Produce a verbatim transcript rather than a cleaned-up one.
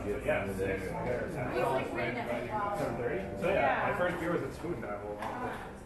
Yeah, six. seven thirty. So yeah, my first beer was at Spoon Apple.